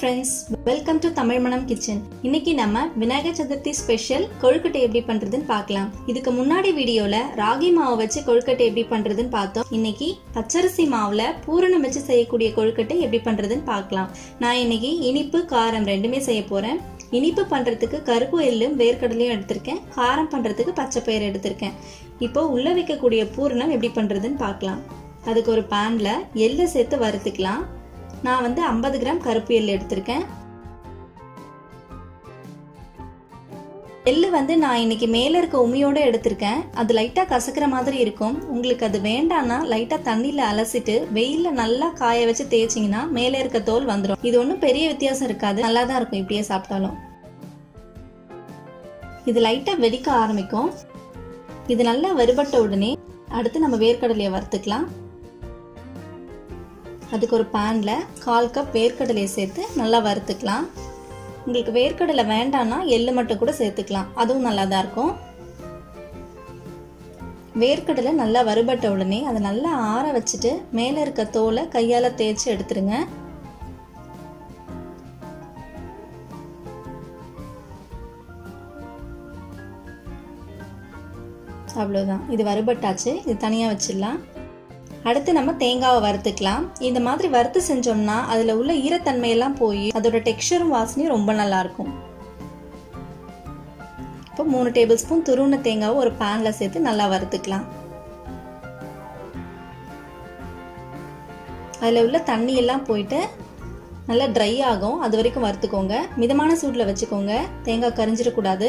friends, welcome to Tamil Manam Kitchen. இன்னைக்கு நம்ம Vinayagar Chaturthi special கொழுக்கட்டை எப்படி பண்றதுன்னு பார்க்கலாம். இதுக்கு முன்னாடி வீடியோல ராகி மாவு வச்சு கொழுக்கட்டை எப்படி பண்றதுன்னு பார்த்தோம். இன்னைக்கு பச்சரிசி மாவுல பூரணம் வச்சு செய்யக்கூடிய கொழுக்கட்டை எப்படி பண்றதுன்னு பார்க்கலாம். நான் இன்னைக்கு இனிப்பு காரம் ரெண்டுமே செய்ய போறேன். இனிப்பு பண்றதுக்கு கருப்பு எள்ளும் வேர்க்கடலையும் எடுத்திருக்கேன். காரம் பண்றதுக்கு பச்சை பயிறு எடுத்திருக்கேன். இப்போ உள்ள வைக்கக்கூடிய பூரணம் எப்படி பண்றதுன்னு பார்க்கலாம். அதுக்கு ஒரு பேன்ல எள்ளை சேர்த்து வறுத்துக்கலாம். நான் 50 கிராம் கருப்பு எள்ளு எடுத்திருக்கேன். எள்ளு நான் இன்னைக்கு மேல இருக்க உமியோட எடுத்திருக்கேன். அது லைட்டா கசக்கிற மாதிரி இருக்கும். உங்களுக்கு அது வேண்டாம்னா லைட்டா தண்ணியில அலசிட்டு வெயில்ல நல்லா காய வச்சு தேய்ச்சிங்கன்னா மேல இருக்க தோல் வந்துடும். இது ஒன்றும் பெரிய வித்தியாசம் இருக்காது, நல்லா தான் இருக்கும் இப்படியே சாப்பிட்டாலும். இது லைட்டா வெடிக்க ஆரம்பிக்கும். இது நல்லா வறுபட்ட உடனே அடுத்து நம்ம வேர்க்கடலையை வறுத்துக்கலாம். அதுக்கு ஒரு பேன்ல 1/4 கப் வேர்க்கடலையை சேர்த்து நல்லா வறுத்துக்கலாம். உங்களுக்கு வேர்க்கடலை வேண்டாம்னா எள்ளு மட்டும் கூட சேர்த்துக்கலாம், அதுவும் நல்லா தான் இருக்கும். வேர்க்கடலை நல்லா வறுபட்ட உடனே அதை நல்லா ஆற வச்சுட்டு மேல இருக்க தோலை கையால தேய்ச்சி எடுத்துருங்க. அவ்வளவுதான், இது வறுபட்டாச்சு. இது தனியா வச்சிடலாம். அடுத்து நம்ம தேங்காவை வறுத்துக்கலாம். இந்த மாதிரி வறுத்து செஞ்சோம்னா அதுல உள்ள ஈரத்தன்மையெல்லாம் போய் அதோட டெக்ஸ்சரும் வாசனையும் ரொம்ப நல்லா இருக்கும். இப்போ 3 டேபிள் ஸ்பூன் துருவின தேங்காவை ஒரு பேன்ல சேர்த்து நல்லா வறுத்துக்கலாம். அதுல உள்ள தண்ணி எல்லாம் போயிட்டு நல்லா ட்ரை ஆகும், அது வரைக்கும் வறுத்துக்கோங்க. மிதமான சூட்ல வச்சுக்கோங்க, தேங்காய் கரிஞ்சிடக்கூடாது.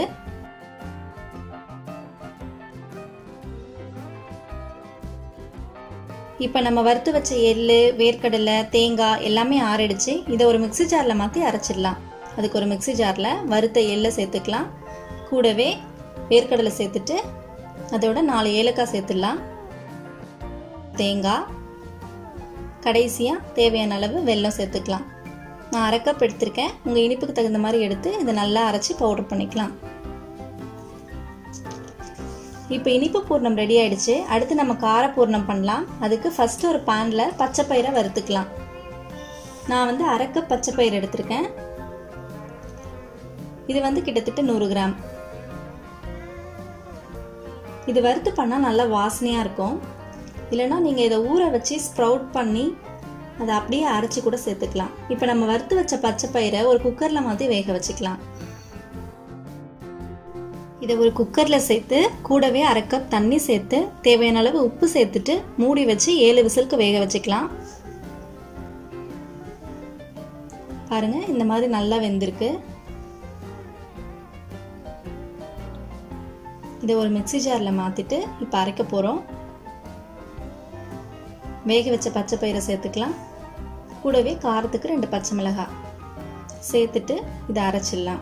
இப்போ நம்ம வறுத்து வச்ச எள்ளு வேர்க்கடலை தேங்காய் எல்லாமே ஆறிடுச்சு. இதை ஒரு மிக்ஸி ஜாரில் மாற்றி அரைச்சிடலாம். அதுக்கு ஒரு மிக்ஸி ஜாரில் வறுத்த எள்ளை சேர்த்துக்கலாம். கூடவே வேர்க்கடலை சேர்த்துட்டு அதோட 4 ஏலக்காய் சேர்த்துடலாம். தேங்காய், கடைசியாக தேவையான அளவு வெல்லம் சேர்த்துக்கலாம். நான் 1/2 கப் எடுத்திருக்கேன். உங்கள் இனிப்புக்கு தகுந்த மாதிரி எடுத்து இதை நல்லா அரைச்சி பவுடர் பண்ணிக்கலாம். இப்போ இனிப்பு பூர்ணம் ரெடி ஆயிடுச்சு. அடுத்து நம்ம கார பூர்ணம் பண்ணலாம். அதுக்கு ஃபர்ஸ்ட் ஒரு பேன்ல பச்சை பயிரை வறுத்துக்கலாம். நான் 1/2 கப் பச்சை பயிர் எடுத்திருக்கேன். இது கிட்டத்தட்ட 100 கிராம். இது வறுத்து பண்ணா நல்லா வாசனையா இருக்கும். இல்லைன்னா நீங்க இதை ஊற வச்சு ஸ்ப்ரவுட் பண்ணி அதை அப்படியே அரைச்சி கூட சேர்த்துக்கலாம். இப்போ நம்ம வறுத்து வச்ச பச்சை பயிரை ஒரு குக்கர்ல மாற்றி வேக வச்சுக்கலாம். இதை ஒரு குக்கர்ல சேர்த்து கூடவே 1/2 கப் தண்ணி சேர்த்து தேவையான அளவு உப்பு சேர்த்துட்டு மூடி வச்சு 7 விசிலுக்கு வேக வச்சுக்கலாம். பாருங்க, இந்த மாதிரி நல்லா வெந்திருக்கு. இதை ஒரு மிக்ஸி ஜார்ல மாத்திட்டு இப்ப அரைக்க போறோம். வேக வச்ச பச்சை பயிரை சேர்த்துக்கலாம். கூடவே காரத்துக்கு 2 பச்சை மிளகாய் சேர்த்துட்டு இதை அரைச்சிடலாம்.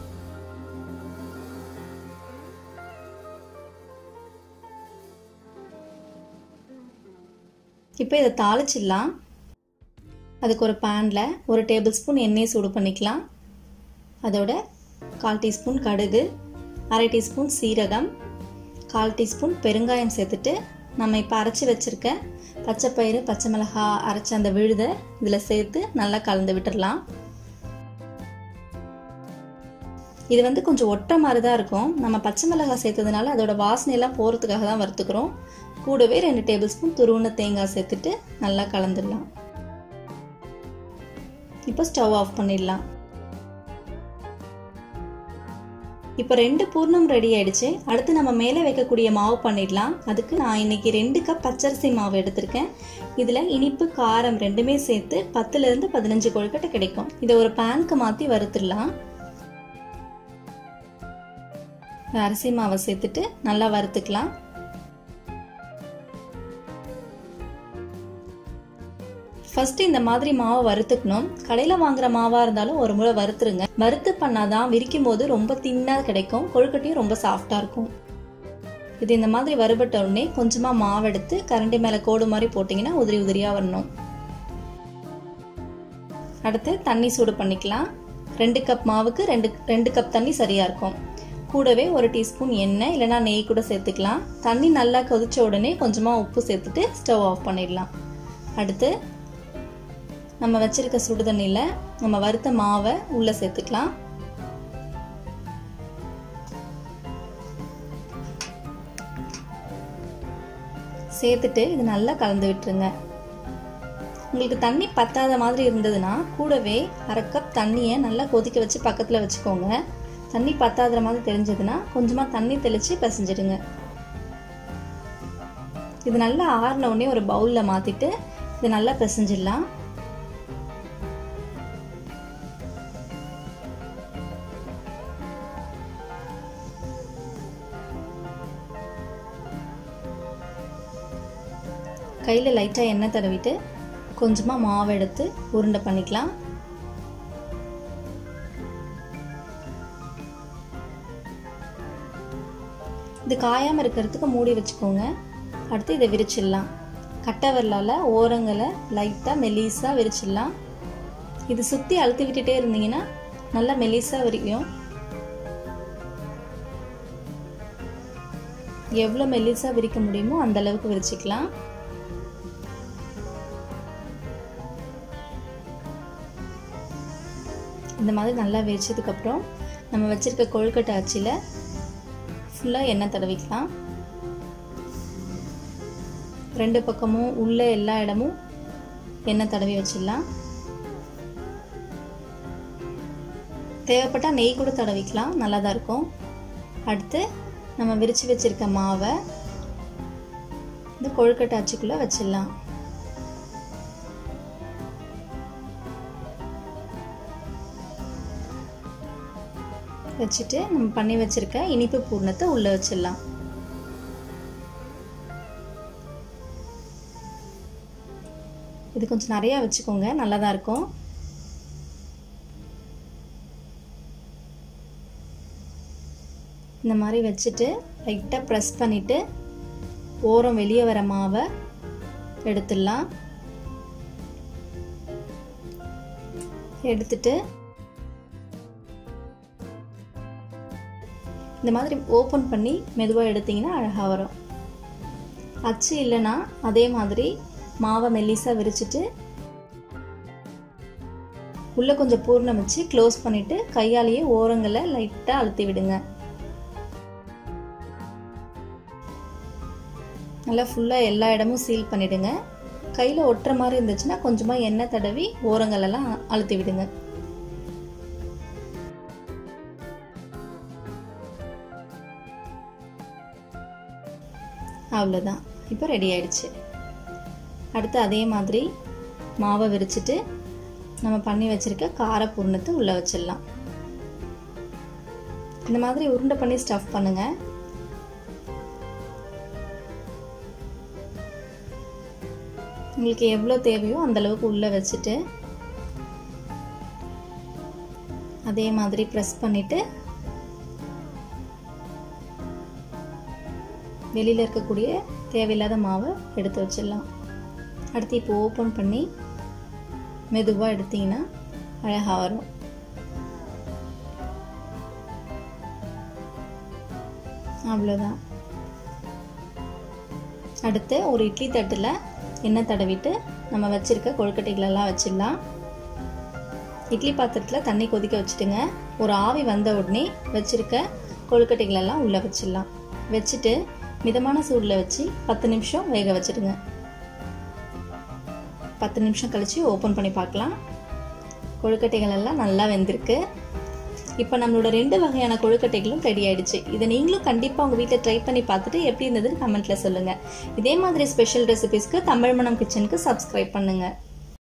இப்போ இதை தாளிச்சிடலாம். அதுக்கு ஒரு பேன்ல 1 டேபிள் ஸ்பூன் எண்ணெய் சூடு பண்ணிக்கலாம். அதோட 1/4 டீஸ்பூன் கடுகு, 1/2 டீஸ்பூன் சீரகம், 1/4 டீஸ்பூன் பெருங்காயம் சேர்த்துட்டு நம்ம இப்போ அரைச்சி வச்சிருக்க பச்சை பயிறு பச்சை மிளகாய் அரைச்ச அந்த விழுதை இதில் சேர்த்து நல்லா கலந்து விட்டுடலாம். இது கொஞ்சம் ஒட்டுற மாதிரி தான் இருக்கும். நம்ம பச்சை மிளகாய் சேர்த்ததுனால அதோட வாசனையெல்லாம் போகிறதுக்காக தான் வறுத்துக்கிறோம். கூடவே 2 டேபிள் ஸ்பூன் துருவின தேங்காய் சேர்த்துட்டு நல்லா கலந்துடலாம். இப்போ ஸ்டவ் ஆஃப் பண்ணிடலாம். இப்போ 2 பூர்ணம் ரெடி ஆயிடுச்சு. அடுத்து நம்ம மேலே வைக்கக்கூடிய மாவு பண்ணிடலாம். அதுக்கு நான் இன்னைக்கு 2 கப் பச்சரிசி மாவு எடுத்திருக்கேன். இதில் இனிப்பு காரம் ரெண்டுமே சேர்த்து 10லேருந்து 15 கொழுக்கட்டை கிடைக்கும். இதை ஒரு பேனுக்கு மாற்றி வறுத்துடலாம். அரிசி மாவை சேர்த்துட்டு நல்லா வறுத்துக்கலாம். ஃபர்ஸ்ட் இந்த மாதிரி மாவை வறுத்துக்கணும். கடையில வாங்குற மாவா இருந்தாலும் ஒரு முறை வறுத்துருங்க. வறுத்து பண்ணாதான் விரிக்கும் போது ரொம்ப தின்னா கிடைக்கும், கொழுக்கட்டையும் ரொம்ப சாஃப்டா இருக்கும். இது இந்த மாதிரி வறுபட்ட உடனே கொஞ்சமா மாவு எடுத்து கரண்டி மேல கோடு மாதிரி போட்டீங்கன்னா உதிரி உதிரியா வரணும். அடுத்து தண்ணி சூடு பண்ணிக்கலாம். 2 கப் மாவுக்கு 2 கப் தண்ணி சரியா இருக்கும். கூடவே 1 டீஸ்பூன் எண்ணெய் இல்லைன்னா நெய் கூட சேர்த்துக்கலாம். தண்ணி நல்லா கொதிச்ச உடனே கொஞ்சமா உப்பு சேர்த்துட்டு ஸ்டவ் ஆஃப் பண்ணிடலாம். அடுத்து நம்ம வச்சிருக்க சுடு தண்ணியில் நம்ம வறுத்த மாவை உள்ளே சேர்த்துக்கலாம். சேர்த்துட்டு இது நல்லா கலந்து விட்டுருங்க. உங்களுக்கு தண்ணி பத்தாத மாதிரி இருந்ததுன்னா கூடவே 1/2 கப் தண்ணியை நல்லா கொதிக்க வச்சு பக்கத்தில் வச்சுக்கோங்க. தண்ணி பத்தாத மாதிரி தெரிஞ்சதுன்னா கொஞ்சமாக தண்ணி தெளித்து பிசைஞ்சிடுங்க. இது நல்லா ஆறின உடனே ஒரு பவுலில் மாற்றிட்டு இது நல்லா பிசைஞ்சிடலாம். கையில் லைட்டாக எண்ணெய் தடவிட்டு கொஞ்சமாக மாவு எடுத்து உருண்டை பண்ணிக்கலாம். இது காயாமல் இருக்கிறதுக்கு மூடி வச்சுக்கோங்க. அடுத்து இதை விரிச்சிடலாம். கட்டை விரலால் ஓரங்களை லைட்டாக மெலிசாக விரிச்சிடலாம். இது சுற்றி அழுத்தி விட்டுட்டே இருந்தீங்கன்னா நல்லா மெலிசாக விரிக்கும். எவ்வளோ மெலிசாக விரிக்க முடியுமோ அந்த அளவுக்கு விரிச்சிக்கலாம். இந்த மாதிரி நல்லா விரிச்சதுக்கப்புறம் நம்ம வச்சுருக்க கொழுக்கட்டை அச்சில் ஃபுல்லாக எண்ணெய் தடவிக்கலாம். 2 பக்கமும் உள்ள எல்லா இடமும் எண்ணெய் தடவி வச்சிடலாம். தேவைப்பட்டால் நெய் கூட தடவிக்கலாம், நல்லா தான் இருக்கும். அடுத்து நம்ம விரித்து வச்சுருக்க மாவை இந்த கொழுக்கட்டை அச்சுக்குள்ளே வச்சிடலாம். வச்சுட்டு நம்ம பண்ணி வச்சிருக்க இனிப்பு பூரணத்தை உள்ளே வச்சிடலாம். இது கொஞ்சம் நிறையா வச்சுக்கோங்க, நல்லா தான் இருக்கும். இந்த மாதிரி வச்சுட்டு லைட்டாக ப்ரெஸ் பண்ணிவிட்டு ஓரம் வெளியே வர மாவை எடுத்துடலாம். எடுத்துட்டு இந்த மாதிரி ஓப்பன் பண்ணி மெதுவாக எடுத்திங்கன்னா அழகாக வரும். அச்சு இல்லைன்னா அதே மாதிரி மாவை மெல்லிசாக விரிச்சிட்டு உள்ளே கொஞ்சம் பூர்ணம் வச்சு க்ளோஸ் பண்ணிவிட்டு கையாலேயே ஓரங்களை லைட்டாக அழுத்தி விடுங்க. நல்லா ஃபுல்லாக எல்லா இடமும் சீல் பண்ணிவிடுங்க. கையில் ஒட்டுற மாதிரி இருந்துச்சுன்னா கொஞ்சமாக எண்ணெய் தடவி ஓரங்களெல்லாம் அழுத்தி விடுங்க. அவ்வளோதான், இப்போ ரெடி ஆயிடுச்சு. அடுத்து அதே மாதிரி மாவை விரிச்சிட்டு நம்ம பண்ணி வச்சுருக்க கார பூரணத்தை உள்ளே வச்சிடலாம். இந்த மாதிரி உருண்டை பண்ணி ஸ்டஃப் பண்ணுங்க. உங்களுக்கு எவ்வளோ தேவையோ அந்தளவுக்கு உள்ளே வச்சுட்டு அதே மாதிரி ப்ரெஸ் பண்ணிவிட்டு வெளியில் இருக்கக்கூடிய தேவையில்லாத மாவை எடுத்து வச்சிடலாம். அடுத்து இப்போ ஓப்பன் பண்ணி மெதுவாக எடுத்திங்கன்னா அழகாக வரும். அவ்வளோதான். அடுத்து ஒரு இட்லி தட்டில் எண்ணெய் தடவிட்டு நம்ம வச்சுருக்க கொழுக்கட்டைகளெல்லாம் வச்சிடலாம். இட்லி பாத்திரத்தில் தண்ணி கொதிக்க வச்சுட்டுங்க. ஒரு ஆவி வந்த உடனே வச்சுருக்க கொழுக்கட்டைகளெல்லாம் உள்ளே வச்சிடலாம். வச்சுட்டு மிதமான சூடில் வச்சு 10 நிமிஷம் வேக வச்சுடுங்க. 10 நிமிஷம் கழித்து ஓப்பன் பண்ணி பார்க்கலாம். கொழுக்கட்டைகள் எல்லாம் நல்லா வெந்திருக்கு. இப்போ நம்மளோட 2 வகையான கொழுக்கட்டைகளும் ரெடி ஆயிடுச்சு. இதை நீங்களும் கண்டிப்பாக உங்கள் வீட்டில் ட்ரை பண்ணி பார்த்துட்டு எப்படி இருந்ததுன்னு கமெண்ட்டில் சொல்லுங்கள். இதே மாதிரி ஸ்பெஷல் ரெசிபிஸ்க்கு தமிழ் மனம் கிச்சனுக்கு சப்ஸ்கிரைப் பண்ணுங்கள்.